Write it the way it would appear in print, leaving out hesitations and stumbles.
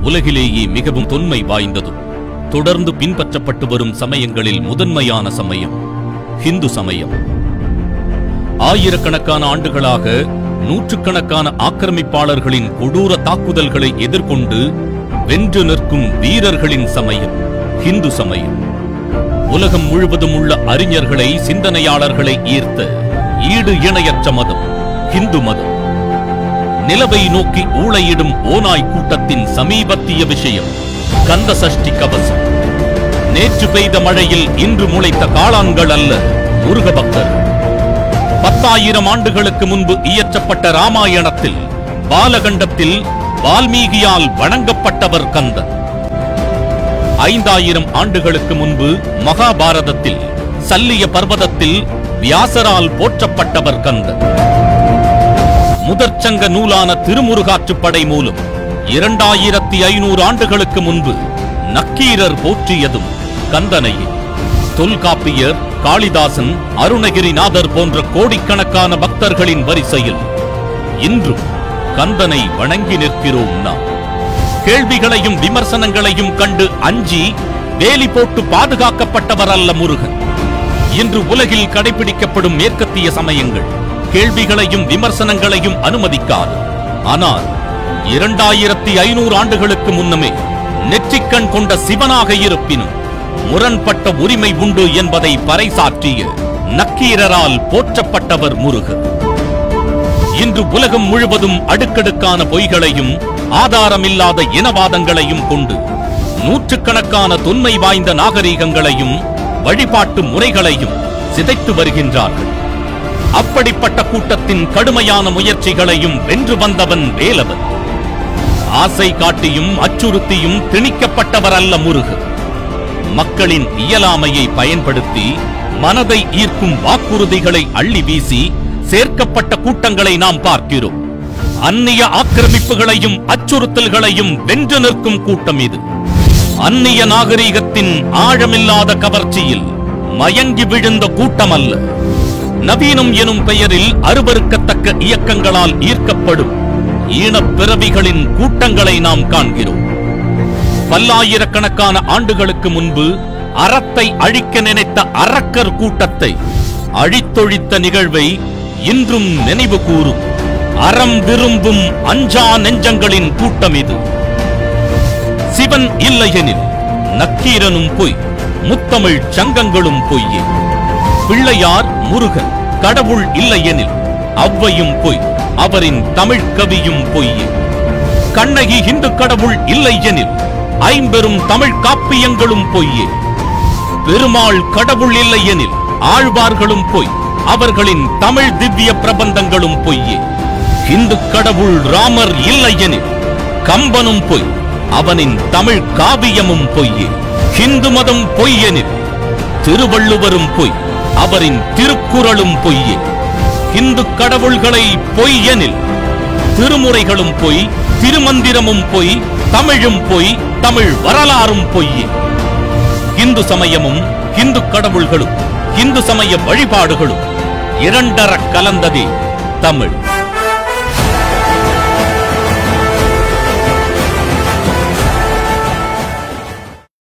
உலகிலேயே மிகவும் தொன்மை வாய்ந்ததும் தொடர்ந்து பின்பற்றப்பட்டு வரும் சமயங்களில் முதன்மையான சமயம் ஹிந்து சமயம். ஆயிரக்கணக்கான ஆண்டுகளாக நூற்றுக்கணக்கான ஆக்கிரமிப்பாளர்களின் கொடூர தாக்குதல்களை எதிர்கொண்டு வென்று நிற்கும் வீரர்களின் சமயம் ஹிந்து சமயம். உலகம் முழுவதும் உள்ள அறிஞர்களை, சிந்தனையாளர்களை ஈர்த்த ஈடு இணையற்ற மதம் ஹிந்து மதம். நிலவை நோக்கி ஊளையிடும் ஓநாய் கூட்டத்தின் சமீபத்திய விஷயம் கந்த சஷ்டி கவசம். நேற்று பெய்த மழையில் இன்று முளைத்த காளான்கள் அல்ல முருக பக்தர்கள். 10,000 ஆண்டுகளுக்கு முன்பு இயற்றப்பட்ட ராமாயணத்தில் பாலகண்டத்தில் வால்மீகியால் வணங்கப்பட்டவர் கந்தன். 5000 ஆண்டுகளுக்கு முன்பு மகாபாரதத்தில் சல்லிய பர்வதத்தில் வியாசரால் போற்றப்பட்டவர் கந்தன். முதற்சங்க நூலான திருமுருகாற்றுப்படை மூலம் 2500 ஆண்டுகளுக்கு முன்பு நக்கீரர் போற்றியதும் கந்தனையே. தொல்காப்பியர், காளிதாசன், அருணகிரிநாதர் போன்ற கோடிக்கணக்கான பக்தர்களின் வரிசையில் இன்றும் கந்தனை வணங்கி நிற்கிறோம் நாம். கேள்விகளையும் விமர்சனங்களையும் கண்டு அஞ்சி வேலி போட்டு பாதுகாக்கப்பட்டவர் அல்ல முருகன். இன்று உலகில் கடைபிடிக்கப்படும் மேற்கத்திய சமயங்கள் கேள்விகளையும் விமர்சனங்களையும் அனுமதிக்காது. ஆனால் 2500 ஆண்டுகளுக்கு முன்னமே நெற்றிக்கண் கொண்ட சிவனாக இருப்பினும் முரண்பட்ட உரிமை உண்டு என்பதை பறைசாற்றிய நக்கீரரால் போற்றப்பட்டவர் முருகன். இன்று உலகம் முழுவதும் அடுக்கடுக்கான பொய்களையும் ஆதாரமில்லாத இனவாதங்களையும் கொண்டு நூற்றுக்கணக்கான தொன்மை வாய்ந்த நாகரீகங்களையும் வழிபாட்டு முறைகளையும் சிதைத்து வருகின்றார்கள். அப்படிப்பட்ட கூட்டத்தின் கடுமையான முயற்சிகளையும் வென்று வந்தவன் வேலவன். ஆசை காட்டியும் அச்சுறுத்தியும் திணிக்கப்பட்டவர் அல்ல முருகன். மக்களின் இயலாமையை பயன்படுத்தி மனதை ஈர்க்கும் வாக்குறுதிகளை அள்ளி வீசி சேர்க்கப்பட்ட கூட்டங்களை நாம் பார்க்கிறோம். அந்நிய ஆக்கிரமிப்புகளையும் அச்சுறுத்தல்களையும் வென்று நிற்கும் கூட்டம் இது. அந்நிய நாகரீகத்தின் ஆழமில்லாத கவர்ச்சியில் மயங்கி விழுந்த கூட்டம் அல்ல. நவீனம் எனும் பெயரில் அருவருக்கத்தக்க இயக்கங்களால் ஈர்க்கப்படும் ஈனப்பிறவிகளின் கூட்டங்களை நாம் காண்கிறோம். பல்லாயிரக்கணக்கான ஆண்டுகளுக்கு முன்பு அறத்தை அழிக்க நினைத்த அரக்கர் கூட்டத்தை அழித்தொழித்த நிகழ்வை இன்றும் நினைவு கூறும் அறம் விரும்பும் அஞ்சா நெஞ்சங்களின் கூட்டம் இது. சிவன் இல்லையெனில் நக்கீரனும் பொய், முத்தமிழ் சங்கங்களும் பொய்யே. பிள்ளையார், முருகன், கடவுள் இல்லையெனில் அவ்வையும் பொய், அவரின் தமிழ் கவியும் பொய்யே. கண்ணகி இந்து கடவுள் இல்லை எனில் ஐம்பெரும் தமிழ் காப்பியங்களும் பொய்யே. பெருமாள் கடவுள் இல்லை எனில் ஆழ்வார்களும் பொய், அவர்களின் தமிழ் திவ்ய பிரபந்தங்களும் பொய்யே. இந்து கடவுள் ராமர் இல்லை எனில் கம்பனும் பொய், அவனின் தமிழ் காவியமும் பொய்யே. இந்து மதம் பொய் எனில் திருவள்ளுவரும் பொய், அவரின் திருக்குறளும் பொய்யே. இந்து கடவுள்களை பொய் எனில் திருமுறைகளும் பொய், திருமந்திரமும் பொய், தமிழும் பொய், தமிழ் வரலாறும் பொய்யே. இந்து சமயமும் இந்து கடவுள்களும் இந்து சமய வழிபாடுகளும் இரண்டர கலந்ததே தமிழ்.